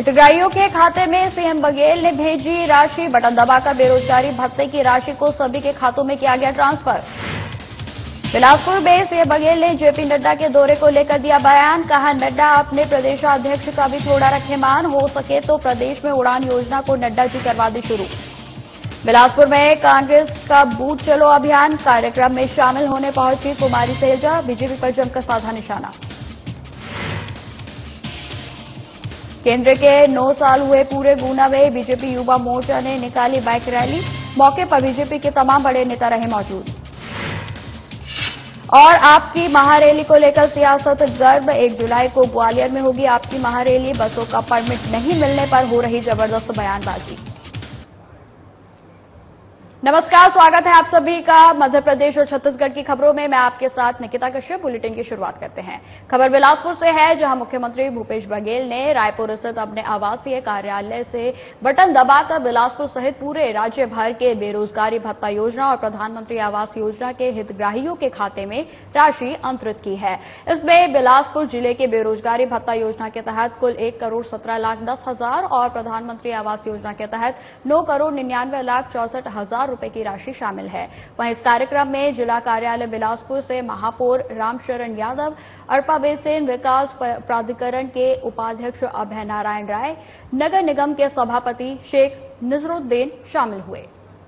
हितग्राहियों के खाते में सीएम बघेल ने भेजी राशि, बटन दबाकर बेरोजगारी भत्ते की राशि को सभी के खातों में किया गया ट्रांसफर। बिलासपुर में सीएम बघेल ने जेपी नड्डा के दौरे को लेकर दिया बयान, कहा नड्डा अपने प्रदेशाध्यक्ष का भी थोड़ा रखे मान, हो सके तो प्रदेश में उड़ान योजना को नड्डा जी करवा दे शुरू। बिलासपुर में कांग्रेस का बूथ चलो अभियान कार्यक्रम में शामिल होने पहुंची कुमारी सैलजा, बीजेपी पर जमकर साधा निशाना। केंद्र के 9 साल हुए पूरे, गुना में बीजेपी युवा मोर्चा ने निकाली बाइक रैली, मौके पर बीजेपी के तमाम बड़े नेता रहे मौजूद। और आपकी महारैली को लेकर सियासत गर्म, 1 जुलाई को ग्वालियर में होगी आपकी महारैली, बसों का परमिट नहीं मिलने पर हो रही जबरदस्त बयानबाजी। नमस्कार, स्वागत है आप सभी का मध्य प्रदेश और छत्तीसगढ़ की खबरों में। मैं आपके साथ निकिता कश्यप। बुलेटिन की शुरुआत करते हैं। खबर बिलासपुर से है, जहां मुख्यमंत्री भूपेश बघेल ने रायपुर स्थित अपने आवासीय कार्यालय से बटन दबाकर बिलासपुर सहित पूरे राज्य भर के बेरोजगारी भत्ता योजना और प्रधानमंत्री आवास योजना के हितग्राहियों के खाते में राशि अंतरित की है। इसमें बिलासपुर जिले के बेरोजगारी भत्ता योजना के तहत कुल 1,17,10,000 और प्रधानमंत्री आवास योजना के तहत 9,99,64,000 रुपए की राशि शामिल है। वहीं इस कार्यक्रम में जिला कार्यालय बिलासपुर से महापौर रामशरण यादव, अरपा बेसिन विकास प्राधिकरण के उपाध्यक्ष अभय नारायण राय, नगर निगम के सभापति शेख निजरुद्दीन शामिल हुए।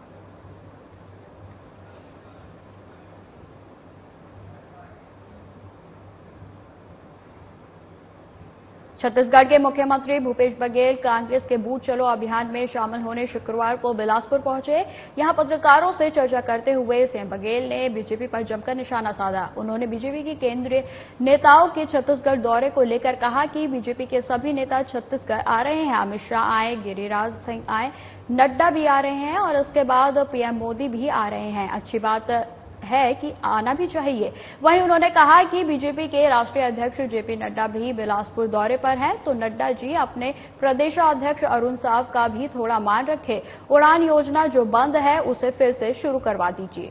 छत्तीसगढ़ के मुख्यमंत्री भूपेश बघेल कांग्रेस के बूथ चलो अभियान में शामिल होने शुक्रवार को बिलासपुर पहुंचे। यहां पत्रकारों से चर्चा करते हुए सीएम बघेल ने बीजेपी पर जमकर निशाना साधा। उन्होंने बीजेपी के केंद्रीय नेताओं के छत्तीसगढ़ दौरे को लेकर कहा कि बीजेपी के सभी नेता छत्तीसगढ़ आ रहे हैं, अमित शाह आए, गिरिराज सिंह आए, नड्डा भी आ रहे हैं और उसके बाद पीएम मोदी भी आ रहे हैं। अच्छी बात है कि आना भी चाहिए। वहीं उन्होंने कहा कि बीजेपी के राष्ट्रीय अध्यक्ष जेपी नड्डा भी बिलासपुर दौरे पर हैं, तो नड्डा जी अपने प्रदेशाध्यक्ष अरुण साव का भी थोड़ा मान रखें। उड़ान योजना जो बंद है उसे फिर से शुरू करवा दीजिए।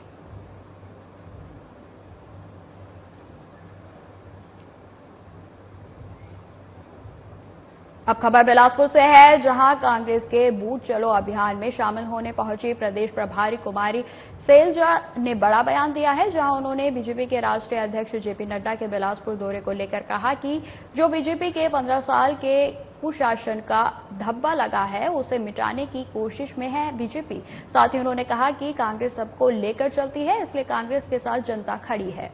अब खबर बिलासपुर से है, जहां कांग्रेस के बूथ चलो अभियान में शामिल होने पहुंची प्रदेश प्रभारी कुमारी सैलजा ने बड़ा बयान दिया है, जहां उन्होंने बीजेपी के राष्ट्रीय अध्यक्ष जेपी नड्डा के बिलासपुर दौरे को लेकर कहा कि जो बीजेपी के 15 साल के कुशासन का धब्बा लगा है उसे मिटाने की कोशिश में है बीजेपी। साथ ही उन्होंने कहा कि कांग्रेस सबको लेकर चलती है, इसलिए कांग्रेस के साथ जनता खड़ी है।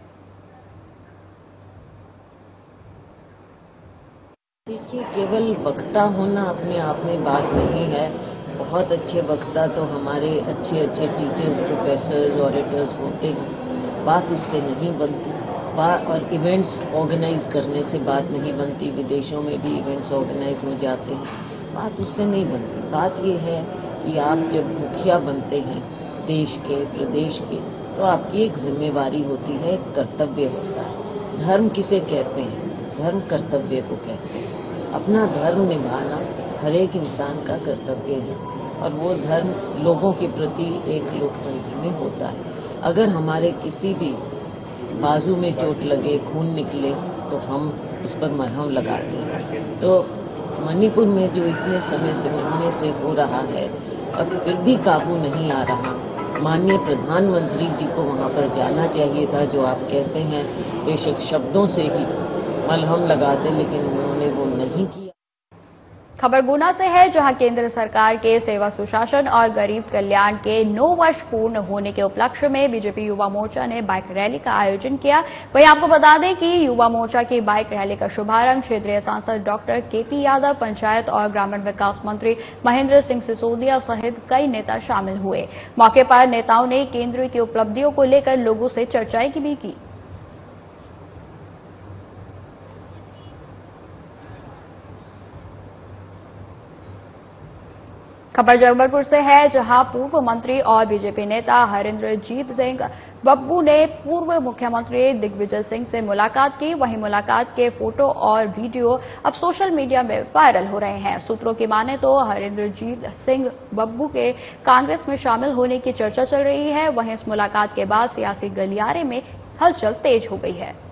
देखिए, केवल वक्ता होना अपने आप में बात नहीं है। बहुत अच्छे वक्ता तो हमारे अच्छे अच्छे टीचर्स, प्रोफेसर्स, ऑडिटर्स होते हैं, बात उससे नहीं बनती। और इवेंट्स ऑर्गेनाइज करने से बात नहीं बनती। विदेशों में भी इवेंट्स ऑर्गेनाइज हो जाते हैं, बात उससे नहीं बनती। बात यह है कि आप जब मुखिया बनते हैं देश के, प्रदेश के, तो आपकी एक जिम्मेवारी होती है, एक कर्तव्य होता है। धर्म किसे कहते हैं? धर्म कर्तव्य को कहते हैं। अपना धर्म निभाना हर एक इंसान का कर्तव्य है और वो धर्म लोगों के प्रति एक लोकतंत्र में होता है। अगर हमारे किसी भी बाजू में चोट लगे, खून निकले, तो हम उस पर मरहम लगाते हैं। तो मणिपुर में जो इतने समय से महीने से हो रहा है, अब फिर भी काबू नहीं आ रहा। माननीय प्रधानमंत्री जी को वहां पर जाना चाहिए था। जो आप कहते हैं, बेशक शब्दों से ही मलहम लगाते, लेकिन उन्होंने वो नहीं किया। खबर गुना से है, जहां केंद्र सरकार के सेवा सुशासन और गरीब कल्याण के 9 वर्ष पूर्ण होने के उपलक्ष्य में बीजेपी युवा मोर्चा ने बाइक रैली का आयोजन किया। वहीं आपको बता दें कि युवा मोर्चा की बाइक रैली का शुभारंभ क्षेत्रीय सांसद डॉक्टर केपी यादव, पंचायत और ग्रामीण विकास मंत्री महेंद्र सिंह सिसोदिया सहित कई नेता शामिल हुए। मौके पर नेताओं ने केंद्र की उपलब्धियों को लेकर लोगों से चर्चाएं भी की। खबर जबलपुर से है, जहां पूर्व मंत्री और बीजेपी नेता हरिंद्रजीत सिंह बब्बू ने पूर्व मुख्यमंत्री दिग्विजय सिंह से मुलाकात की। वहीं मुलाकात के फोटो और वीडियो अब सोशल मीडिया में वायरल हो रहे हैं। सूत्रों की माने तो हरिंद्रजीत सिंह बब्बू के कांग्रेस में शामिल होने की चर्चा चल रही है। वहीं इस मुलाकात के बाद सियासी गलियारे में हलचल तेज हो गई है।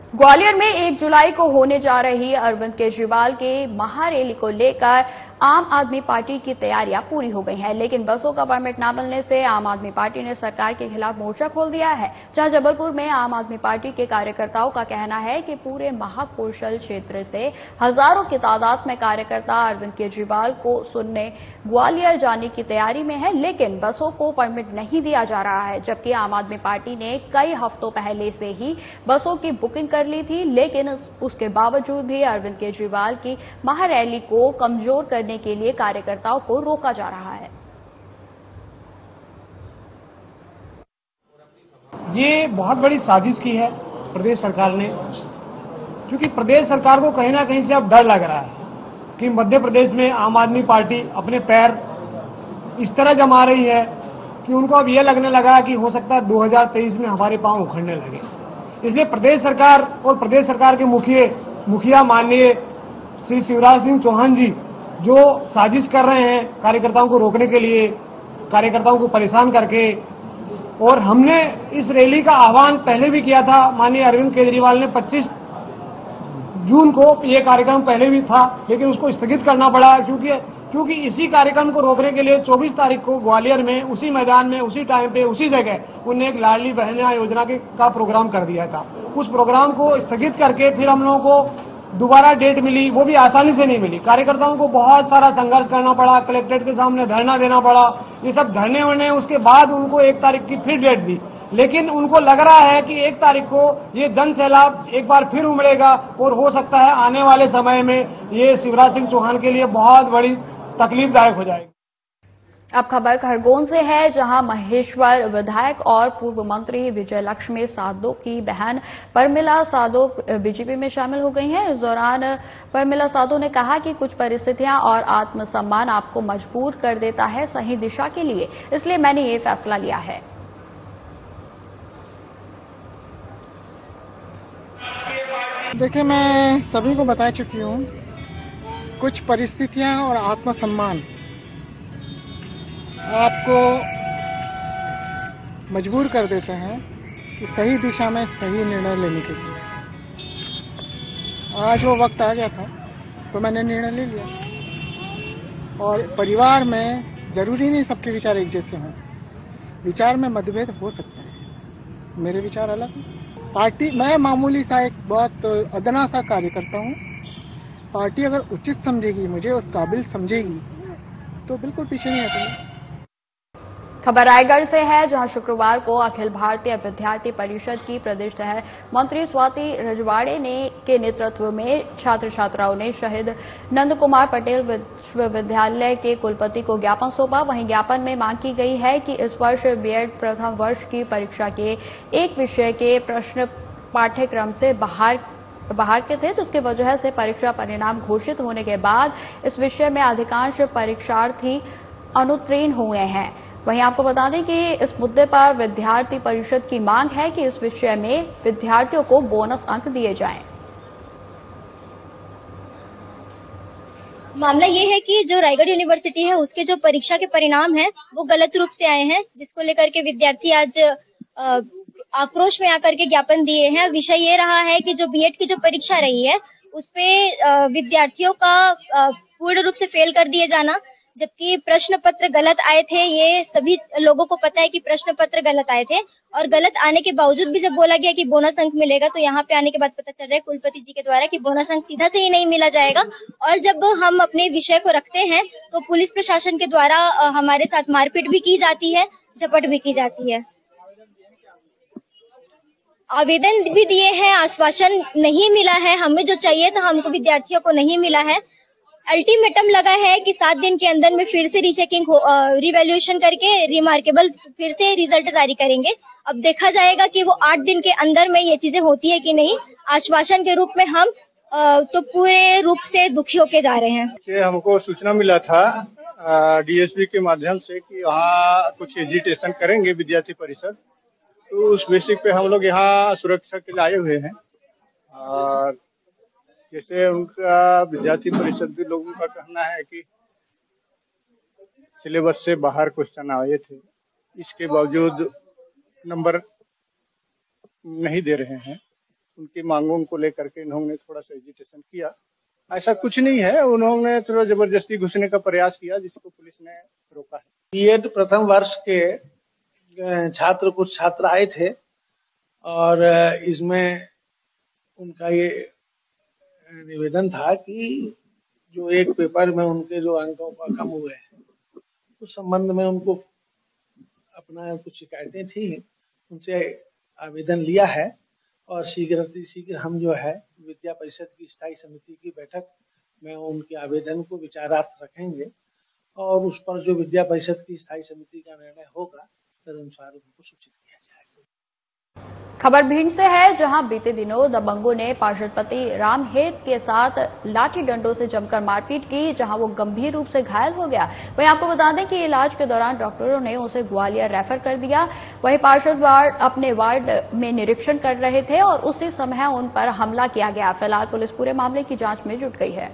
ग्वालियर में 1 जुलाई को होने जा रही अरविंद केजरीवाल के महारैली को लेकर आम आदमी पार्टी की तैयारियां पूरी हो गई हैं, लेकिन बसों का परमिट न मिलने से आम आदमी पार्टी ने सरकार के खिलाफ मोर्चा खोल दिया है। जहां जबलपुर में आम आदमी पार्टी के कार्यकर्ताओं का कहना है कि पूरे महाकोशल क्षेत्र से हजारों की तादाद में कार्यकर्ता अरविंद केजरीवाल को सुनने ग्वालियर जाने की तैयारी में है, लेकिन बसों को परमिट नहीं दिया जा रहा है। जबकि आम आदमी पार्टी ने कई हफ्तों पहले से ही बसों की बुकिंग कर ली थी, लेकिन उसके बावजूद भी अरविंद केजरीवाल की महारैली को कमजोर करने के लिए कार्यकर्ताओं को रोका जा रहा है। ये बहुत बड़ी साजिश की है प्रदेश सरकार ने, क्योंकि प्रदेश सरकार को कहीं ना कहीं से अब डर लग रहा है कि मध्य प्रदेश में आम आदमी पार्टी अपने पैर इस तरह जमा रही है कि उनको अब यह लगने लगा कि हो सकता है 2023 में हमारे पांव उखड़ने लगे। इसलिए प्रदेश सरकार और प्रदेश सरकार के मुखिया माननीय श्री शिवराज सिंह चौहान जी जो साजिश कर रहे हैं कार्यकर्ताओं को रोकने के लिए, कार्यकर्ताओं को परेशान करके, और हमने इस रैली का आह्वान पहले भी किया था। माननीय अरविंद केजरीवाल ने 25 जून को ये कार्यक्रम पहले भी था, लेकिन उसको स्थगित करना पड़ा क्योंकि इसी कार्यक्रम को रोकने के लिए 24 तारीख को ग्वालियर में उसी मैदान में उसी टाइम पे उसी जगह उन्होंने एक लाडली बहना योजना का प्रोग्राम कर दिया था। उस प्रोग्राम को स्थगित करके फिर हम लोगों को दोबारा डेट मिली, वो भी आसानी से नहीं मिली। कार्यकर्ताओं को बहुत सारा संघर्ष करना पड़ा, कलेक्ट्रेट के सामने धरना देना पड़ा, ये सब धरने वरने, उसके बाद उनको 1 तारीख की फिर डेट दी। लेकिन उनको लग रहा है कि 1 तारीख को ये जन सैलाब एक बार फिर उमड़ेगा और हो सकता है आने वाले समय में ये शिवराज सिंह चौहान के लिए बहुत बड़ी तकलीफदायक हो जाएगी। अब खबर खरगोन से है, जहां महेश्वर विधायक और पूर्व मंत्री विजय लक्ष्मी साधो की बहन परमिला साधो बीजेपी में शामिल हो गई हैं। इस दौरान परमिला साधो ने कहा कि कुछ परिस्थितियां और आत्मसम्मान आपको मजबूर कर देता है सही दिशा के लिए, इसलिए मैंने ये फैसला लिया है। देखिए, मैं सभी को बता चुकी हूँ, कुछ परिस्थितियां और आत्मसम्मान आपको मजबूर कर देते हैं कि सही दिशा में सही निर्णय लेने के लिए। आज वो वक्त आ गया था तो मैंने निर्णय ले लिया। और परिवार में जरूरी नहीं सबके विचार एक जैसे हों, विचार में मतभेद हो सकता है, मेरे विचार अलग हैं। पार्टी, मैं मामूली सा एक बहुत अदना सा कार्यकर्ता हूँ। पार्टी अगर उचित समझेगी, मुझे उस काबिल समझेगी, तो बिल्कुल पीछे नहीं हटेगी। खबर रायगढ़ से है, जहां शुक्रवार को अखिल भारतीय विद्यार्थी परिषद की प्रदेश सह मंत्री स्वाति रजवाड़े के नेतृत्व में छात्र छात्राओं ने शहीद नंद कुमार पटेल विश्वविद्यालय के कुलपति को ज्ञापन सौंपा। वहीं ज्ञापन में मांग की गई है कि इस वर्ष बीएड प्रथम वर्ष की परीक्षा के एक विषय के प्रश्न पाठ्यक्रम से बाहर के थे, जिसकी वजह से परीक्षा परिणाम घोषित होने के बाद इस विषय में अधिकांश परीक्षार्थी अनुत्तीर्ण हुए हैं। वहीं आपको बता दें कि इस मुद्दे पर विद्यार्थी परिषद की मांग है कि इस विषय में विद्यार्थियों को बोनस अंक दिए जाएं। मामला ये है कि जो रायगढ़ यूनिवर्सिटी है उसके जो परीक्षा के परिणाम हैं वो गलत रूप से आए हैं, जिसको लेकर के विद्यार्थी आज आक्रोश में आकर के ज्ञापन दिए हैं। विषय ये रहा है कि जो बीएड की जो परीक्षा रही है उसपे विद्यार्थियों का पूर्ण रूप से फेल कर दिए जाना, जबकि प्रश्न पत्र गलत आए थे। ये सभी लोगों को पता है कि प्रश्न पत्र गलत आए थे, और गलत आने के बावजूद भी जब बोला गया कि बोनस अंक मिलेगा, तो यहाँ पे आने के बाद पता चल रहा है कुलपति जी के द्वारा कि बोनस अंक सीधा से ही नहीं मिला जाएगा। और जब हम अपने विषय को रखते हैं तो पुलिस प्रशासन के द्वारा हमारे साथ मारपीट भी की जाती है, झपट भी की जाती है। आवेदन भी दिए हैं, आश्वासन नहीं मिला है। हमें जो चाहिए था हमको विद्यार्थियों को नहीं मिला है। अल्टीमेटम लगा है कि 7 दिन के अंदर में फिर से रीचेकिंग रिवैल्यूएशन करके रिमार्केबल फिर से रिजल्ट जारी करेंगे। अब देखा जाएगा कि वो 8 दिन के अंदर में ये चीजें होती है कि नहीं। आश्वासन के रूप में हम तो पूरे रूप से दुखी होके जा रहे हैं। हमको सूचना मिला था डीएसपी के माध्यम से कि यहाँ कुछ एजिटेशन करेंगे विद्यार्थी परिषद, तो उस बेसिक पे हम लोग यहाँ सुरक्षा के लिए आए हुए हैं। और जैसे उनका विद्यार्थी परिषद भी लोगों का कहना है कि सिलेबस से बाहर क्वेश्चन आए थे, इसके बावजूद नंबर नहीं दे रहे हैं। उनकी मांगों को लेकर के इन्होंने थोड़ा सा एजिटेशन किया। ऐसा कुछ नहीं है, उन्होंने थोड़ा जबरदस्ती घुसने का प्रयास किया जिसको पुलिस ने रोका है। बीएड प्रथम वर्ष के छात्र कुछ छात्र आए थे और इसमें उनका ये निवेदन था कि जो एक पेपर में उनके जो अंकों का कम हुए हैं उस संबंध में उनको अपना कुछ शिकायतें थी, उनसे आवेदन लिया है और शीघ्र हम जो है विद्या परिषद की स्थायी समिति की बैठक में उनके आवेदन को विचारार्थ रखेंगे और उस पर जो विद्या परिषद की स्थायी समिति का निर्णय होगा तदनुसार उनको सूचित किया जाएगा। खबर भिंड से है, जहां बीते दिनों दबंगों ने पार्षद पति रामहेत के साथ लाठी डंडों से जमकर मारपीट की, जहां वो गंभीर रूप से घायल हो गया। वहीं आपको बता दें कि इलाज के दौरान डॉक्टरों ने उसे ग्वालियर रेफर कर दिया। वहीं पार्षद अपने वार्ड में निरीक्षण कर रहे थे और उसी समय उन पर हमला किया गया। फिलहाल पुलिस पूरे मामले की जांच में जुट गई है।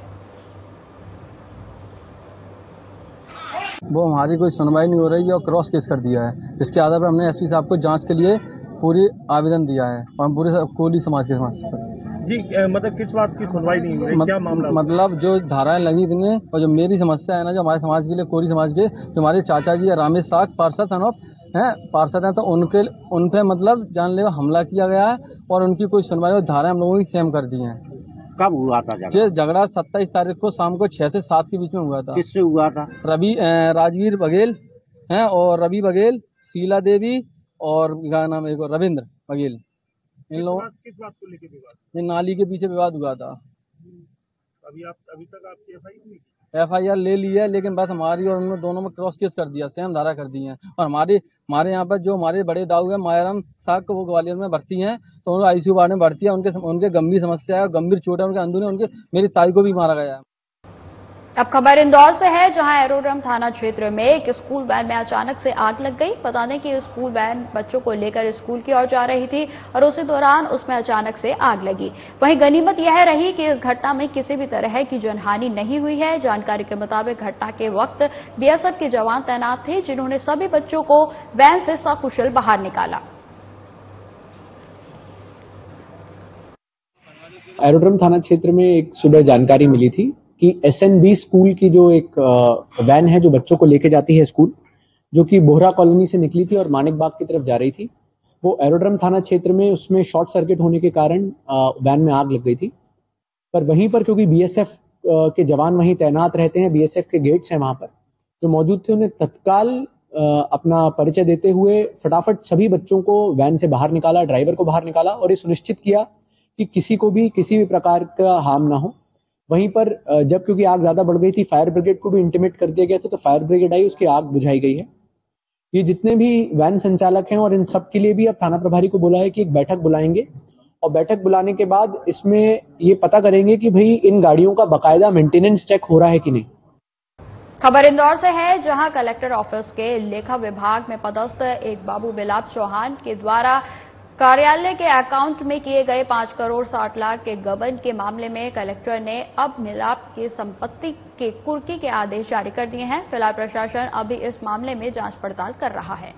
वो हमारी कोई सुनवाई नहीं हो रही है और क्रॉस केस कर दिया है। इसके आधार पर हमने एसपी साहब को जांच के लिए पूरी आवेदन दिया है और पूरे कोली समाज के जी मतलब किस बात की सुनवाई नहीं हुई, क्या मामला? मतलब जो धाराएं लगी थी और जो मेरी समस्या है ना, जो हमारे समाज के लिए कोली समाज के जो हमारे चाचा जी रामेश साग पार्षद हैं तो उन पे मतलब जानलेवा हमला किया गया है और उनकी कोई सुनवाई और धाराएं हम लोगों की सेम कर दी हैं। कब हुआ था झगड़ा? 27 तारीख को शाम को 6 से 7 के बीच में हुआ था। किससे हुआ था? राजवीर बघेल हैं और रवि बघेल, शीला देवी और क्या नाम है रविंद्र बघेल। इन लोगों किस बात को लेकर विवाद? ये नाली के पीछे विवाद हुआ था। अभी तक आपकी FIR ले ली है, लेकिन बस हमारी और उन्होंने दोनों में क्रॉस केस कर दिया, सेम धारा कर दी है। और हमारे यहाँ पर जो हमारे बड़े दाऊ है मायाराम साहब को, वो ग्वालियर में भर्ती हैं, तो उनको ICU वार्ड में भर्ती है। उनके गंभीर समस्या है, गंभीर चोट है उनके अंदर। मेरी ताई को भी मारा गया है। अब खबर इंदौर से है, जहां एरोड्रम थाना क्षेत्र में एक स्कूल वैन में अचानक से आग लग गई। बता दें कि स्कूल वैन बच्चों को लेकर स्कूल की ओर जा रही थी और उसी दौरान उसमें अचानक से आग लगी। वहीं गनीमत यह रही कि इस घटना में किसी भी तरह की जनहानि नहीं हुई है। जानकारी के मुताबिक घटना के वक्त BSF के जवान तैनात थे, जिन्होंने सभी बच्चों को वैन से सकुशल बाहर निकाला। एरोड्रम थाना क्षेत्र में एक सुबह जानकारी मिली थी कि SNB स्कूल की जो एक वैन है जो बच्चों को लेके जाती है स्कूल, जो कि बोहरा कॉलोनी से निकली थी और मानिक बाग की तरफ जा रही थी, वो एरोड्रम थाना क्षेत्र में उसमें शॉर्ट सर्किट होने के कारण वैन में आग लग गई थी। पर वहीं पर क्योंकि BSF के जवान वहीं तैनात रहते हैं, BSF के गेट्स हैं वहां पर जो मौजूद थे, उन्हें तत्काल अपना परिचय देते हुए फटाफट सभी बच्चों को वैन से बाहर निकाला, ड्राइवर को बाहर निकाला और ये सुनिश्चित किया कि किसी को भी किसी भी प्रकार का हार्म ना हो। वहीं पर जब क्योंकि आग ज्यादा बढ़ गई थी, फायर ब्रिगेड को भी इंटीमेट कर दिया गया था, तो फायर ब्रिगेड आई, उसकी आग बुझाई गई है। ये जितने भी वैन संचालक हैं और इन सब के लिए भी अब थाना प्रभारी को बोला है कि एक बैठक बुलाएंगे और बैठक बुलाने के बाद इसमें ये पता करेंगे कि भाई इन गाड़ियों का बाकायदा मेंटेनेंस चेक हो रहा है कि नहीं। खबर इंदौर से है, जहां कलेक्टर ऑफिस के लेखा विभाग में पदस्थ एक बाबू बिलाप चौहान के द्वारा कार्यालय के अकाउंट में किए गए 5 करोड़ 60 लाख के गबन के मामले में कलेक्टर ने अब मिलाप की संपत्ति के कुर्की के आदेश जारी कर दिए हैं। फिलहाल प्रशासन अभी इस मामले में जांच पड़ताल कर रहा है।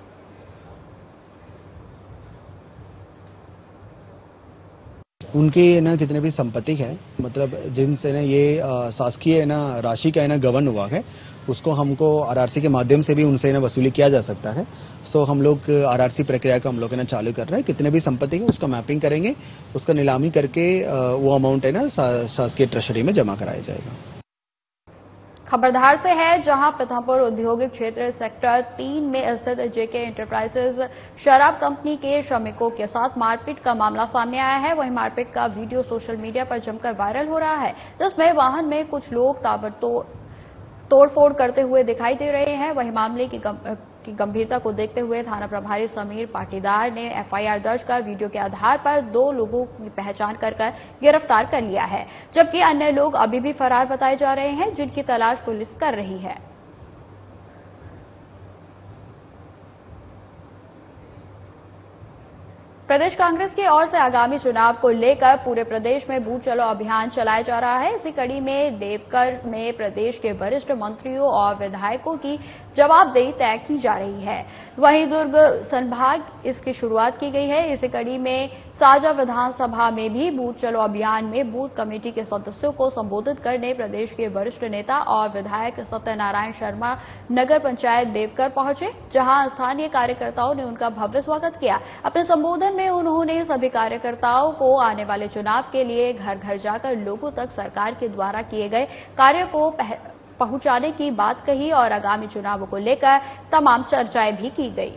उनकी ना कितने भी संपत्ति है, मतलब जिनसे ना ये शासकीय ना राशि का ना गबन हुआ है, उसको हमको RRC के माध्यम से भी उनसे ना वसूली किया जा सकता है। सो हम लोग RRC प्रक्रिया को हम लोग ना चालू कर रहे हैं। कितने भी संपत्ति है उसका मैपिंग करेंगे, उसका नीलामी करके वो अमाउंट है ना शासकीय ट्रेजरी में जमा कराया जाएगा। खबरधार से है, जहां पिथापुर औद्योगिक क्षेत्र सेक्टर 3 में स्थित JK एंटरप्राइजेज शराब कंपनी के श्रमिकों के साथ मारपीट का मामला सामने आया है। वहीं मारपीट का वीडियो सोशल मीडिया पर जमकर वायरल हो रहा है, जिसमें वाहन में कुछ लोग ताबड़तोड़ तोड़फोड़ करते हुए दिखाई दे रहे हैं। वहीं मामले की गंभीरता को देखते हुए थाना प्रभारी समीर पाटीदार ने FIR दर्ज कर वीडियो के आधार पर 2 लोगों की पहचान कर गिरफ्तार कर लिया है, जबकि अन्य लोग अभी भी फरार बताए जा रहे हैं, जिनकी तलाश पुलिस कर रही है। प्रदेश कांग्रेस की ओर से आगामी चुनाव को लेकर पूरे प्रदेश में बूथ चलो अभियान चलाया जा रहा है। इसी कड़ी में देवघर में प्रदेश के वरिष्ठ मंत्रियों और विधायकों की जवाबदेही तय की जा रही है। वहीं दुर्ग संभाग इसकी शुरुआत की गई है। इसी कड़ी में साजा विधानसभा में भी बूथ चलो अभियान में बूथ कमेटी के सदस्यों को संबोधित करने प्रदेश के वरिष्ठ नेता और विधायक सत्यनारायण शर्मा नगर पंचायत देवकर पहुंचे, जहां स्थानीय कार्यकर्ताओं ने उनका भव्य स्वागत किया। अपने संबोधन में उन्होंने सभी कार्यकर्ताओं को आने वाले चुनाव के लिए घर घर जाकर लोगों तक सरकार के द्वारा किए गए कार्य को पहुंचाने की बात कही और आगामी चुनावों को लेकर तमाम चर्चाएं भी की गई।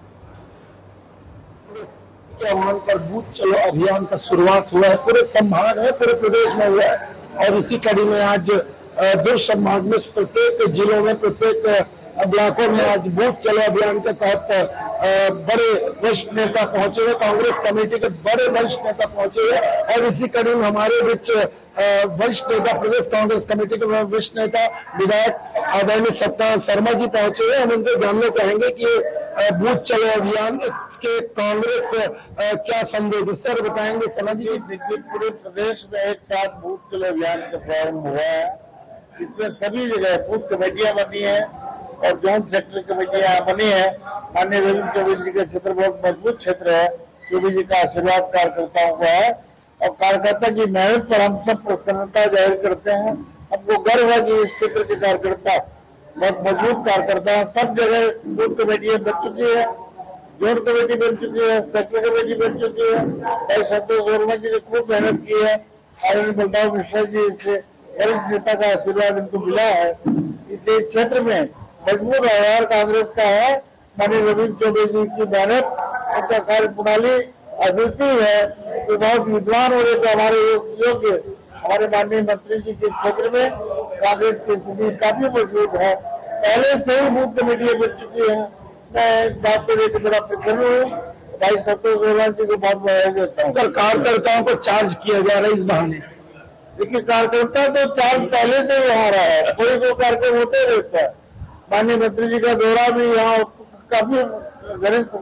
के आह्वान पर बूथ चलो अभियान का शुरुआत हुआ है, पूरे संभाग है, पूरे प्रदेश में हुआ है और इसी कड़ी में आज दो संभाग में प्रत्येक जिलों में प्रत्येक ब्लॉकों में आज बूथ चलो अभियान के तहत बड़े वरिष्ठ नेता पहुंचे हुए, कांग्रेस कमेटी के बड़े वरिष्ठ नेता पहुंचे हुए और इसी कड़ी में हमारे बीच वरिष्ठ नेता प्रदेश कांग्रेस कमेटी के वरिष्ठ नेता विधायक आदरणीय सत्यनारायण शर्मा जी पहुंचे हुए। हम उनसे जानना चाहेंगे कि बूथ चलो अभियान के कांग्रेस क्या संदेश है, सर बताएंगे। समझ जी, देखिए पूरे प्रदेश में एक साथ बूथ चलो अभियान का प्रारंभ हुआ है। इसमें सभी जगह बूथ कमेटियां बनी है और जोन सेक्टर कमेटियां बनी है। माननीय रविंद्र चौबे जी का क्षेत्र बहुत मजबूत क्षेत्र है। चौबे जी का आशीर्वाद कार्यकर्ताओं का है और कार्यकर्ता की मेहनत पर हम सब प्रसन्नता जाहिर करते हैं। हमको गर्व है कि इस क्षेत्र के कार्यकर्ता बहुत मजबूत कार्यकर्ता है। सब जगह बूथ कमेटियां बन चुकी है, जोन कमेटी बन चुकी है, सेक्टर कमेटी बन चुकी है और संतोष वर्मा जी ने खूब मेहनत की है। आदरणीय बलदाव मिश्रा जी से वरिष्ठ नेता का आशीर्वाद इनको मिला है। इस क्षेत्र में मजबूत आधार कांग्रेस का है। माननीय रविंद्र चौबे जी की मेहनत, उनका कार्य प्रणाली अद्वितीय है। तो बहुत विद्वान हो रहे तो हमारे योग्य हमारे माननीय मंत्री जी के क्षेत्र में कांग्रेस की स्थिति काफी मजबूत है। पहले से ही बूथ कमेटियां बन चुकी है। मैं इस बात को लेकर बड़ा प्रसन्न हूँ। भाई संतोष वर्मा जी को बहुत बधाई देता हूँ। सर, कार्यकर्ताओं को चार्ज किया जा रहा है इस बहाने। देखिए, कार्यकर्ता तो चार्ज पहले से ही आ रहा है, कोई को कार्यक्रम होते रहता है। माननीय मंत्री जी का दौरा भी यहाँ काफी घनिष्ठ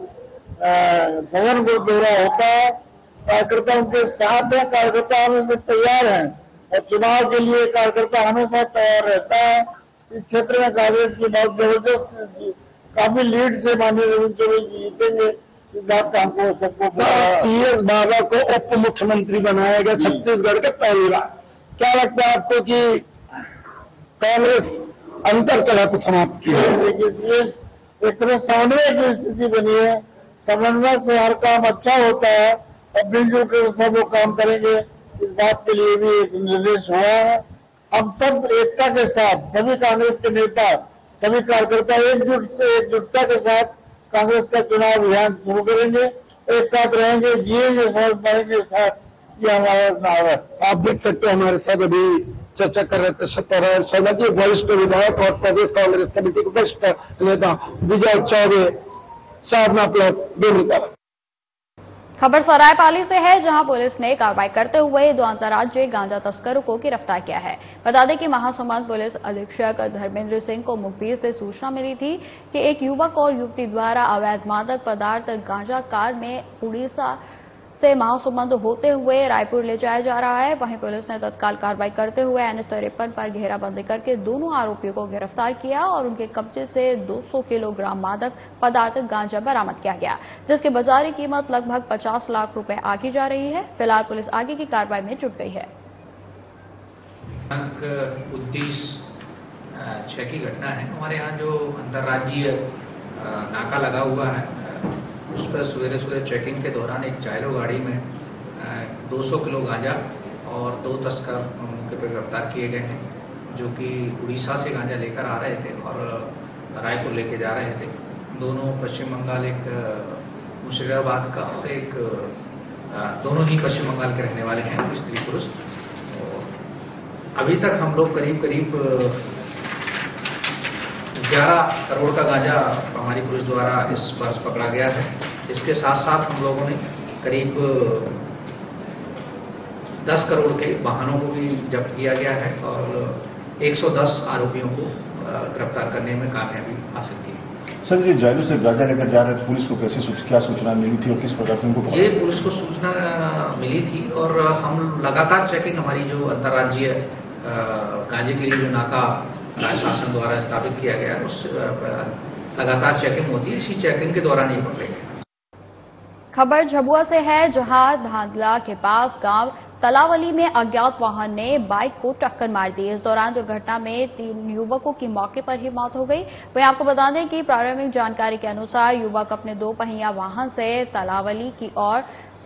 सघन दौरा होता है। कार्यकर्ता उनके साथ है, कार्यकर्ता हमेशा तैयार हैं और चुनाव के लिए कार्यकर्ता हमेशा तैयार रहता है। इस क्षेत्र में कांग्रेस की बहुत जबरदस्त काफी लीड से माननीय रविंद्र चौबे जी जीतेंगे। इस बात का हमको सबको टीएस बाबा को उप मुख्यमंत्री बनाया गया छत्तीसगढ़ के पहली बार। क्या लगता है आपको कि कांग्रेस अंतर कलह को समाप्त की है? देखिए, एक तरह समन्वय की स्थिति बनी है। समन्वय से हर काम अच्छा होता है और मिलजुल कर सब लोग काम करेंगे। इस बात के लिए भी एक निर्देश हुआ है। हम सब एकता के साथ सभी कांग्रेस के नेता, सभी कार्यकर्ता एकजुटता के साथ कांग्रेस का चुनाव अभियान शुरू करेंगे। एक साथ रहेंगे, जिएंगे साथ, मरेंगे साथ, ये हमारा नारा है। आप देख सकते हैं हमारे साथ अभी चर्चा कर रहे थे सत्यनारायण शर्मा जी, वरिष्ठ विधायक और प्रदेश कांग्रेस कमेटी के वरिष्ठ नेता विजय चौबे, साधना प्लस बेनीता। खबर सरायपाली से है, जहां पुलिस ने कार्रवाई करते हुए 2 अंतर्राज्यीय गांजा तस्करों को गिरफ्तार किया है। बता दें कि महासमुंद पुलिस अधीक्षक धर्मेंद्र सिंह को मुखबिर से सूचना मिली थी कि एक युवक और युवती द्वारा अवैध मादक पदार्थ गांजा कार में उड़ीसा से महासमुंद होते हुए रायपुर ले जाया जा रहा है। वहीं पुलिस ने तत्काल कार्रवाई करते हुए NH-53 पर घेराबंदी करके दोनों आरोपियों को गिरफ्तार किया और उनके कब्जे से 200 किलोग्राम मादक पदार्थ गांजा बरामद किया गया, जिसकी बाजारी कीमत लगभग 50 लाख रुपए आंकी जा रही है। फिलहाल पुलिस आगे की कार्रवाई में जुट गई है। 6 की घटना है। हमारे यहाँ जो अंतर्राज्यीय नाका लगा हुआ है उस पर सवेरे चेकिंग के दौरान एक जायलो गाड़ी में 200 किलो गांजा और 2 तस्कर उनके पे गिरफ्तार किए गए हैं, जो कि उड़ीसा से गांजा लेकर आ रहे थे और रायपुर लेके जा रहे थे। दोनों पश्चिम बंगाल, एक मुर्शिदाबाद का और एक दोनों ही पश्चिम बंगाल के रहने वाले हैं, स्त्री पुरुष। अभी तक हम लोग करीब 11 करोड़ का गांजा हमारी पुलिस द्वारा इस वर्ष पकड़ा गया है। इसके साथ साथ हम लोगों ने करीब 10 करोड़ के वाहनों को भी जब्त किया गया है और 110 आरोपियों को गिरफ्तार करने में कामयाबी हासिल की। सर, ये जायलू से गांजा लेकर जा रहे थे, पुलिस को क्या सूचना मिली थी और किस प्रकार से उनको? ये पुलिस को सूचना मिली थी और हम लगातार चेकिंग, हमारी जो अंतर्राज्यीय गांजे के लिए जो नाका राज्य शासन द्वारा स्थापित किया गया है, उस लगातार चेकिंग होती है। इसी चेकिंग के दौरान ये पकड़े गए। खबर झाबुआ से है, जहां धांधला के पास गांव तलावली में अज्ञात वाहन ने बाइक को टक्कर मार दी। इस दौरान दुर्घटना में 3 युवकों की मौके पर ही मौत हो गई। वहीं आपको बता दें कि प्रारंभिक जानकारी के अनुसार युवक अपने 2 पहिया वाहन से तलावली की ओर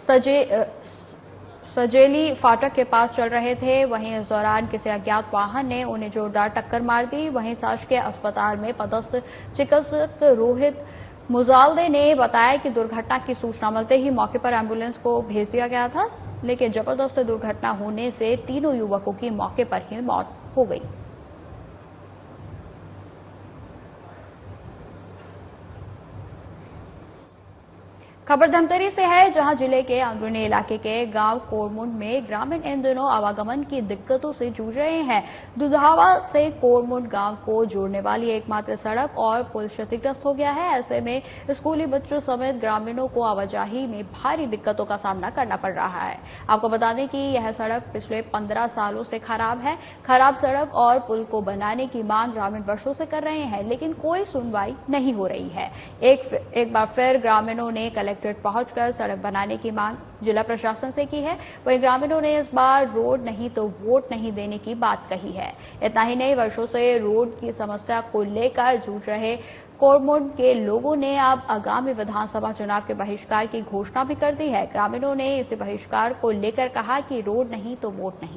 सजेली फाटक के पास चल रहे थे। वहीं इस दौरान किसी अज्ञात वाहन ने उन्हें जोरदार टक्कर मार दी। वहीं शासकीय अस्पताल में पदस्थ चिकित्सक रोहित मुजालदे ने बताया कि दुर्घटना की सूचना मिलते ही मौके पर एम्बुलेंस को भेज दिया गया था, लेकिन जबरदस्त दुर्घटना होने से तीनों युवकों की मौके पर ही मौत हो गई। खबर धमतरी से है, जहां जिले के अंदरूनी इलाके के गांव कोरमुंड में ग्रामीण इन दिनों आवागमन की दिक्कतों से जूझ रहे हैं। दुधावा से कोरमुंड गांव को जोड़ने वाली एकमात्र सड़क और पुल क्षतिग्रस्त हो गया है। ऐसे में स्कूली बच्चों समेत ग्रामीणों को आवाजाही में भारी दिक्कतों का सामना करना पड़ रहा है। आपको बता दें कि यह सड़क पिछले 15 सालों से खराब है। खराब सड़क और पुल को बनाने की मांग ग्रामीण वर्षों से कर रहे हैं, लेकिन कोई सुनवाई नहीं हो रही है। एक बार फिर ग्रामीणों ने कलेक्ट्रेट पहुंचकर सड़क बनाने की मांग जिला प्रशासन से की है। वहीं ग्रामीणों ने इस बार रोड नहीं तो वोट नहीं देने की बात कही है। इतना ही नहीं, वर्षों से रोड की समस्या को लेकर जूझ रहे कोरमुंड के लोगों ने अब आगामी विधानसभा चुनाव के बहिष्कार की घोषणा भी कर दी है। ग्रामीणों ने इस बहिष्कार को लेकर कहा कि रोड नहीं तो वोट नहीं।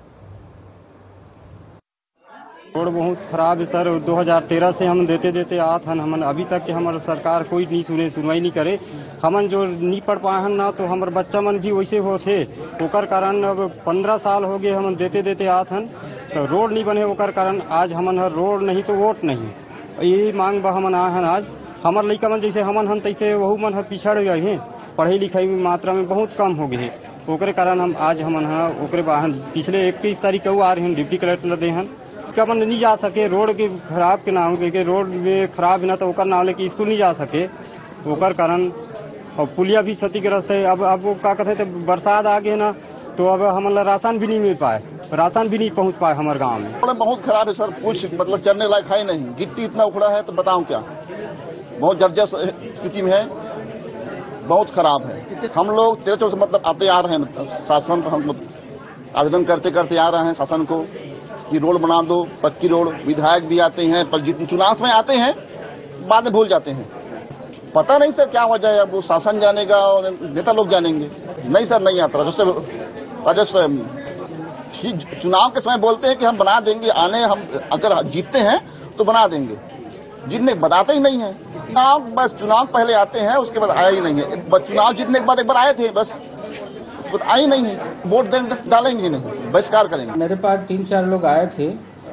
रोड बहुत खराब है सर। 2013 से हम देते आत हन, हमन अभी तक हमारे सरकार कोई नहीं सुनवाई नहीं करे। हमन जो नहीं पढ़ पाए हन ना, तो हमारे बच्चा मन भी वैसे होते। ओकर कारण अब 15 साल हो गए हमन देते आत हन, तो रोड नहीं बने। ओकर कारण आज हमन रोड नहीं तो वोट नहीं, ये मांग बा हमन आए हन। आज हमार लड़का मन जैसे हमन हन तैसे वहू मन पिछड़ गए हैं, पढ़ाई लिखाई में मात्रा में बहुत कम हो गए हैं। ओकरे कारण हम आज हमन ओकरे वाहन पिछले 21 तारीख को आ रहे हैं, डिप्टी कलेक्टर दे हन मन नहीं जा सके। रोड के खराब के नाम के रोड में खराब है ना, तो ओकर नाम लेके स्कूल नहीं जा सके। ओकर कारण और पुलिया भी क्षतिग्रस्त है। अब वो क्या कहते थे, बरसात आ गए ना, तो अब हमारा राशन भी नहीं मिल पाए, राशन भी नहीं पहुंच पाए हमारे गांव में। बहुत खराब है सर, कुछ मतलब चलने लायक है नहीं। गिट्टी इतना उखड़ा है तो बताऊं क्या, बहुत जबरदस्त स्थिति में है, बहुत खराब है। हम लोग 13 से मतलब आते आ रहे हैं, शासन हम आवेदन करते आ रहे हैं शासन को कि रोड बना दो, पक्की रोड। विधायक भी आते हैं, पर जितने चुनाव में आते हैं बाद में भूल जाते हैं। पता नहीं सर क्या वजह है, अब वो शासन जानेगा और नेता लोग जानेंगे। नहीं सर, नहीं आता राजस्व। चुनाव के समय बोलते हैं कि हम बना देंगे, हम अगर जीतते हैं तो बना देंगे, जीतने बताते ही नहीं है। चुनाव पहले आते हैं, उसके बाद आया ही नहीं है। चुनाव जीतने के बाद एक बार आए थे, बस आई नहीं है। वोट डालेंगे नहीं, बहिष्कार करेंगे। मेरे पास 3-4 लोग आए थे,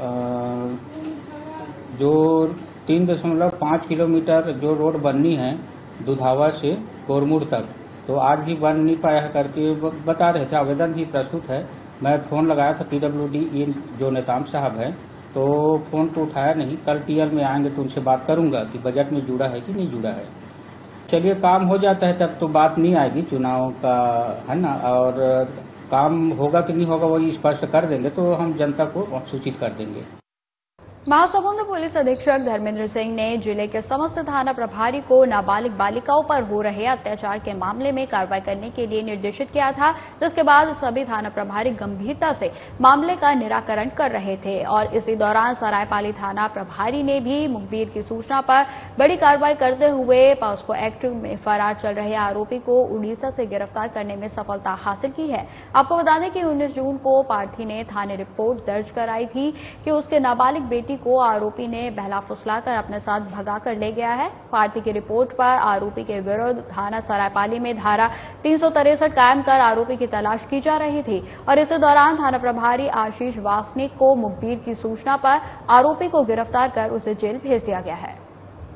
जो 3.5 किलोमीटर जो रोड बननी है दुधावा से कोरमुंड तक, तो आज भी बन नहीं पाया है करके बता रहे थे। आवेदन भी प्रस्तुत है। मैं फोन लगाया था PWD जो नेताम साहब है, तो फोन तो उठाया नहीं। कल TL में आएंगे तो उनसे बात करूंगा कि बजट में जुड़ा है कि नहीं जुड़ा है। चलिए, काम हो जाता है तब तो बात नहीं आएगी चुनाव का, है ना। और काम होगा कि नहीं होगा वही स्पष्ट कर देंगे, तो हम जनता को सूचित कर देंगे। महासमुंद पुलिस अधीक्षक धर्मेंद्र सिंह ने जिले के समस्त थाना प्रभारी को नाबालिग बालिकाओं पर हो रहे अत्याचार के मामले में कार्रवाई करने के लिए निर्देशित किया था, जिसके बाद सभी थाना प्रभारी गंभीरता से मामले का निराकरण कर रहे थे। और इसी दौरान सरायपाली थाना प्रभारी ने भी मुखबिर की सूचना पर बड़ी कार्रवाई करते हुए पॉस्को एक्ट में फरार चल रहे आरोपी को उड़ीसा से गिरफ्तार करने में सफलता हासिल की है। आपको बता दें कि 19 जून को पार्थी ने थाने रिपोर्ट दर्ज कराई थी कि उसके नाबालिग बेटी को आरोपी ने बहला फुसलाकर अपने साथ भगा कर ले गया है। पार्थी की रिपोर्ट पर आरोपी के विरुद्ध थाना सरायपाली में धारा 363 कायम कर आरोपी की तलाश की जा रही थी। और इसी दौरान थाना प्रभारी आशीष वासनिक को मुखबिर की सूचना पर आरोपी को गिरफ्तार कर उसे जेल भेज दिया गया है।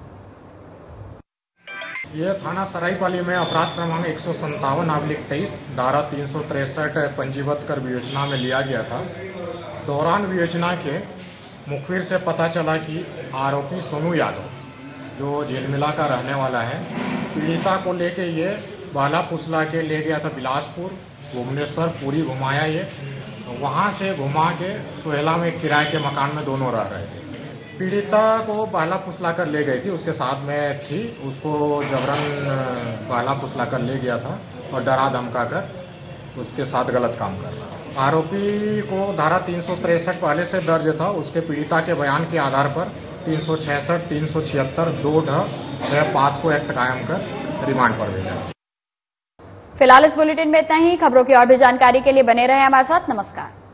यह थाना सरायपाली में अपराध क्रमांक 157/23 धारा 363 पंजीबद्ध कर विवेचना में लिया गया था। दौरान विवेचना के मुखबिर से पता चला कि आरोपी सोनू यादव, जो झिलमिला का रहने वाला है, पीड़िता को लेके ये बाला फुसला के ले गया था बिलासपुर, भुवनेश्वर, पूरी घुमाया ये, वहां से घुमा के सोहेला में किराए के मकान में दोनों रह रहे थे। पीड़िता को बहला फुसला कर ले गई थी, उसके साथ में थी, उसको जबरन बहला फुसला कर ले गया था और डरा धमका कर उसके साथ गलत काम कर रहा था। आरोपी को धारा 363 पहले से दर्ज था, उसके पीड़िता के बयान के आधार पर 366, 376, 2ढ को एक्ट कायम कर रिमांड पर भेजा। फिलहाल इस बुलेटिन में इतना ही। खबरों की और भी जानकारी के लिए बने रहे हमारे साथ। नमस्कार।